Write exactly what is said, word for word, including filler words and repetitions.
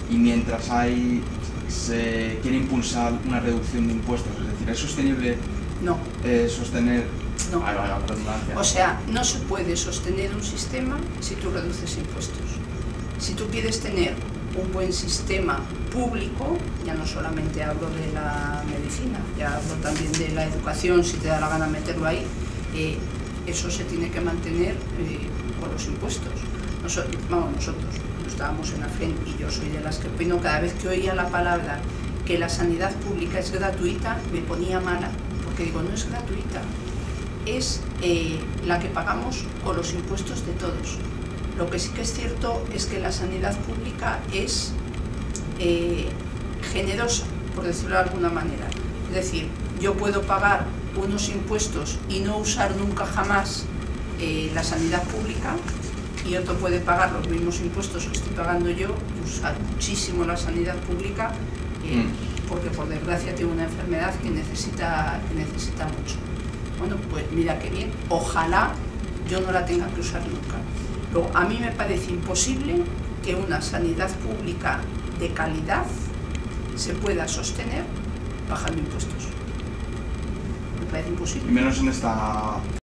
y mientras hay se quiere impulsar una reducción de impuestos, es decir, ¿es sostenible no. eh, sostener? No. Ay, vaya, redundancia. O sea, no se puede sostener un sistema si tú reduces impuestos. Si tú quieres tener un buen sistema público, ya no solamente hablo de la medicina, ya hablo también de la educación, si te da la gana meterlo ahí, eh, eso se tiene que mantener eh, con los impuestos. Nosotros, vamos, nosotros estábamos en AFEN y yo soy de las que opino, cada vez que oía la palabra que la sanidad pública es gratuita, me ponía mala, porque digo, no es gratuita, es eh, la que pagamos con los impuestos de todos. Lo que sí que es cierto es que la sanidad pública es eh, generosa, por decirlo de alguna manera. Es decir, yo puedo pagar unos impuestos y no usar nunca jamás eh, la sanidad pública, y otro puede pagar los mismos impuestos que estoy pagando yo y usar muchísimo la sanidad pública eh, mm. porque por desgracia tengo una enfermedad que necesita, que necesita mucho. Bueno, pues mira qué bien, ojalá yo no la tenga que usar nunca. Luego, a mí me parece imposible que una sanidad pública de calidad se pueda sostener bajando impuestos. Me parece imposible. Y menos en esta